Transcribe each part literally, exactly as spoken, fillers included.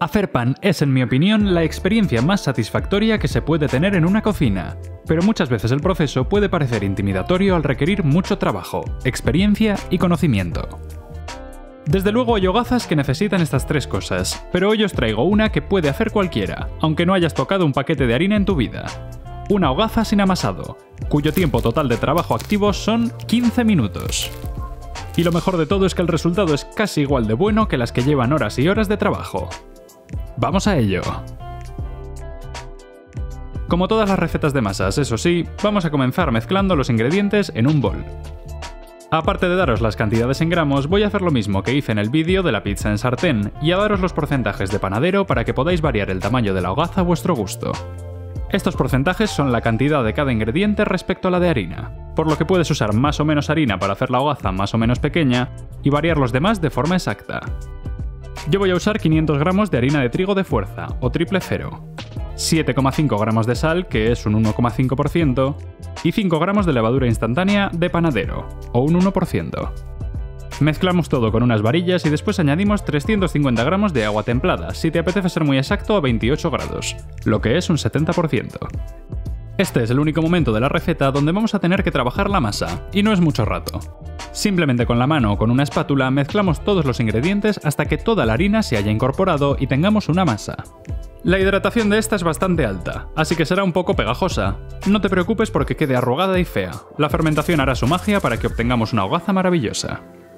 Hacer pan es, en mi opinión, la experiencia más satisfactoria que se puede tener en una cocina, pero muchas veces el proceso puede parecer intimidatorio al requerir mucho trabajo, experiencia y conocimiento. Desde luego hay hogazas que necesitan estas tres cosas, pero hoy os traigo una que puede hacer cualquiera, aunque no hayas tocado un paquete de harina en tu vida. Una hogaza sin amasado, cuyo tiempo total de trabajo activo son quince minutos. Y lo mejor de todo es que el resultado es casi igual de bueno que las que llevan horas y horas de trabajo. ¡Vamos a ello! Como todas las recetas de masas, eso sí, vamos a comenzar mezclando los ingredientes en un bol. Aparte de daros las cantidades en gramos, voy a hacer lo mismo que hice en el vídeo de la pizza en sartén y a daros los porcentajes de panadero para que podáis variar el tamaño de la hogaza a vuestro gusto. Estos porcentajes son la cantidad de cada ingrediente respecto a la de harina, por lo que puedes usar más o menos harina para hacer la hogaza más o menos pequeña y variar los demás de forma exacta. Yo voy a usar quinientos gramos de harina de trigo de fuerza, o triple cero, siete coma cinco gramos de sal, que es un uno coma cinco por ciento, y cinco gramos de levadura instantánea de panadero, o un uno por ciento. Mezclamos todo con unas varillas y después añadimos trescientos cincuenta gramos de agua templada, si te apetece ser muy exacto a veintiocho grados, lo que es un setenta por ciento. Este es el único momento de la receta donde vamos a tener que trabajar la masa, y no es mucho rato. Simplemente con la mano o con una espátula mezclamos todos los ingredientes hasta que toda la harina se haya incorporado y tengamos una masa. La hidratación de esta es bastante alta, así que será un poco pegajosa. No te preocupes porque quede arrugada y fea, la fermentación hará su magia para que obtengamos una hogaza maravillosa.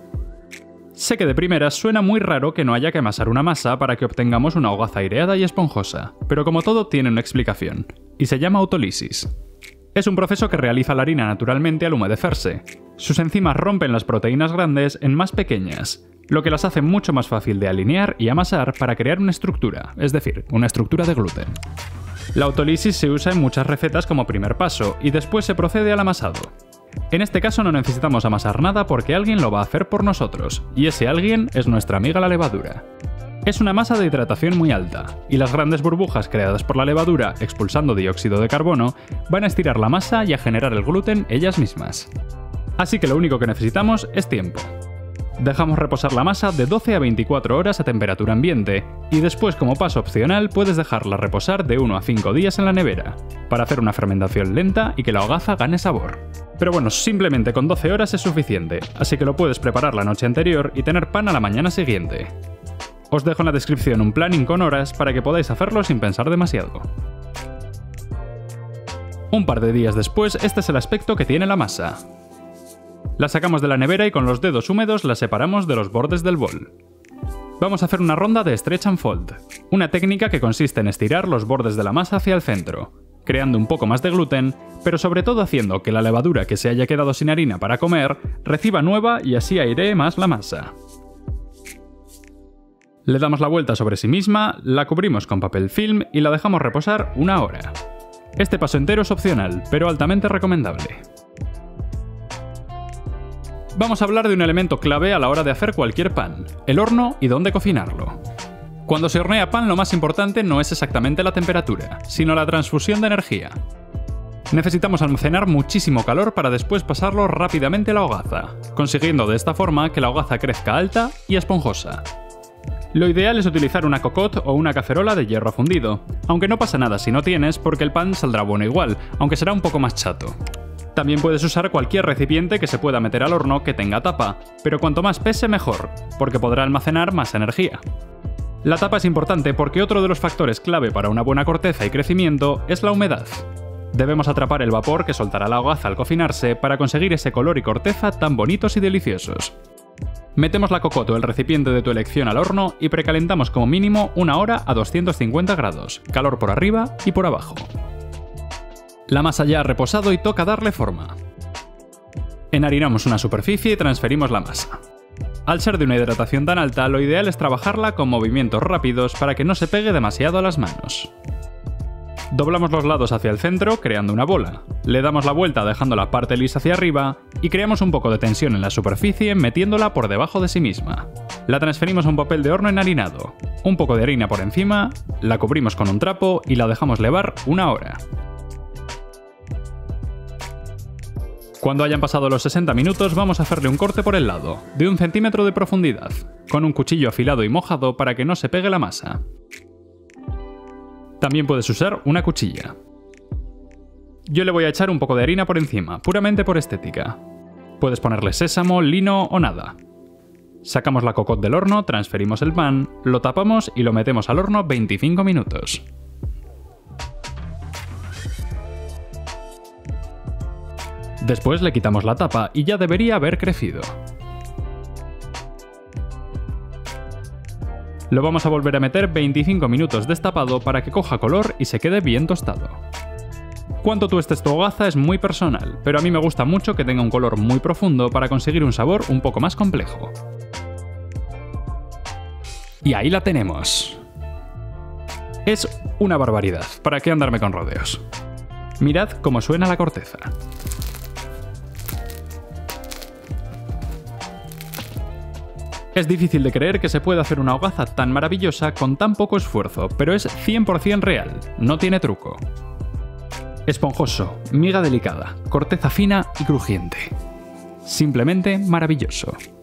Sé que de primeras suena muy raro que no haya que amasar una masa para que obtengamos una hogaza aireada y esponjosa, pero como todo tiene una explicación, y se llama autólisis. Es un proceso que realiza la harina naturalmente al humedecerse. Sus enzimas rompen las proteínas grandes en más pequeñas, lo que las hace mucho más fácil de alinear y amasar para crear una estructura, es decir, una estructura de gluten. La autólisis se usa en muchas recetas como primer paso y después se procede al amasado. En este caso no necesitamos amasar nada porque alguien lo va a hacer por nosotros, y ese alguien es nuestra amiga la levadura. Es una masa de hidratación muy alta, y las grandes burbujas creadas por la levadura expulsando dióxido de carbono van a estirar la masa y a generar el gluten ellas mismas. Así que lo único que necesitamos es tiempo. Dejamos reposar la masa de doce a veinticuatro horas a temperatura ambiente, y después como paso opcional puedes dejarla reposar de uno a cinco días en la nevera, para hacer una fermentación lenta y que la hogaza gane sabor. Pero bueno, simplemente con doce horas es suficiente, así que lo puedes preparar la noche anterior y tener pan a la mañana siguiente. Os dejo en la descripción un planning con horas para que podáis hacerlo sin pensar demasiado. Un par de días después, este es el aspecto que tiene la masa. La sacamos de la nevera y con los dedos húmedos la separamos de los bordes del bol. Vamos a hacer una ronda de stretch and fold, una técnica que consiste en estirar los bordes de la masa hacia el centro, creando un poco más de gluten, pero sobre todo haciendo que la levadura que se haya quedado sin harina para comer reciba nueva y así airee más la masa. Le damos la vuelta sobre sí misma, la cubrimos con papel film y la dejamos reposar una hora. Este paso entero es opcional, pero altamente recomendable. Vamos a hablar de un elemento clave a la hora de hacer cualquier pan, el horno y dónde cocinarlo. Cuando se hornea pan lo más importante no es exactamente la temperatura, sino la transfusión de energía. Necesitamos almacenar muchísimo calor para después pasarlo rápidamente a la hogaza, consiguiendo de esta forma que la hogaza crezca alta y esponjosa. Lo ideal es utilizar una cocotte o una cacerola de hierro fundido, aunque no pasa nada si no tienes porque el pan saldrá bueno igual, aunque será un poco más chato. También puedes usar cualquier recipiente que se pueda meter al horno que tenga tapa, pero cuanto más pese mejor, porque podrá almacenar más energía. La tapa es importante porque otro de los factores clave para una buena corteza y crecimiento es la humedad. Debemos atrapar el vapor que soltará la hogaza al cocinarse para conseguir ese color y corteza tan bonitos y deliciosos. Metemos la cocotte o el recipiente de tu elección al horno y precalentamos como mínimo una hora a doscientos cincuenta grados, calor por arriba y por abajo. La masa ya ha reposado y toca darle forma. Enharinamos una superficie y transferimos la masa. Al ser de una hidratación tan alta, lo ideal es trabajarla con movimientos rápidos para que no se pegue demasiado a las manos. Doblamos los lados hacia el centro, creando una bola. Le damos la vuelta dejando la parte lisa hacia arriba y creamos un poco de tensión en la superficie metiéndola por debajo de sí misma. La transferimos a un papel de horno enharinado, un poco de harina por encima, la cubrimos con un trapo y la dejamos levar una hora. Cuando hayan pasado los sesenta minutos vamos a hacerle un corte por el lado, de un centímetro de profundidad, con un cuchillo afilado y mojado para que no se pegue la masa. También puedes usar una cuchilla. Yo le voy a echar un poco de harina por encima, puramente por estética. Puedes ponerle sésamo, lino o nada. Sacamos la cocotte del horno, transferimos el pan, lo tapamos y lo metemos al horno veinticinco minutos. Después le quitamos la tapa y ya debería haber crecido. Lo vamos a volver a meter veinticinco minutos destapado para que coja color y se quede bien tostado. Cuánto tuestes tu hogaza es muy personal, pero a mí me gusta mucho que tenga un color muy profundo para conseguir un sabor un poco más complejo. Y ahí la tenemos. Es una barbaridad, ¿para qué andarme con rodeos? Mirad cómo suena la corteza. Es difícil de creer que se pueda hacer una hogaza tan maravillosa con tan poco esfuerzo, pero es cien por cien real, no tiene truco. Esponjoso, miga delicada, corteza fina y crujiente. Simplemente maravilloso.